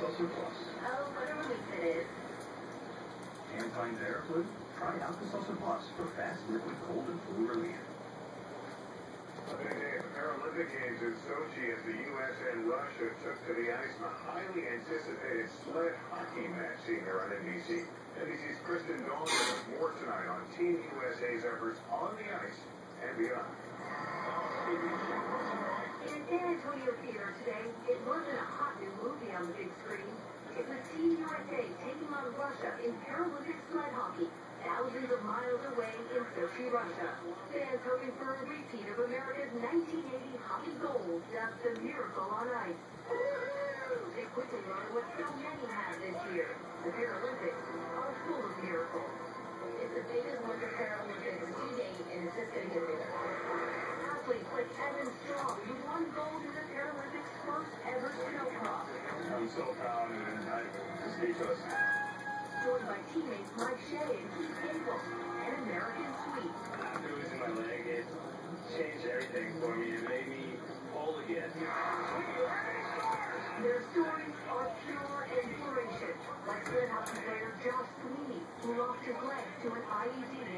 Alka-Seltzer Plus. Oh, what a relief it is. Can't find their food? Try Alka-Seltzer Plus for fast liquid cold and flu relief. A big day at the Paralympic Games in Sochi as the U.S. and Russia took to the ice in a highly anticipated sled hockey match seen here on NBC. NBC's Kristen Dawn has more tonight on Team USA's efforts on the ice and beyond. In San Antonio Theater today, it wasn't a hot new movie on the big screen. It was Team USA taking on Russia in Paralympic sled hockey, thousands of miles away in Sochi, Russia. Fans hoping for a repeat of America's 1980 hockey gold dubbed the Miracle on Ice. They quickly learned what so many had this year. The Paralympics are full of miracles. It's the biggest Winter Paralympics to date in its history. Athletes like Evan Strong, who won gold in the Paralympics' first ever snowcross. I'm so proud and I'm speechless. Joined by teammates Mike Shea and Keith Gable, and American Sweet. After losing my leg, it changed everything for me. It made me whole again. Their stories are pure inspiration, like sled hockey player Josh Sweeney, who lost his leg to an IED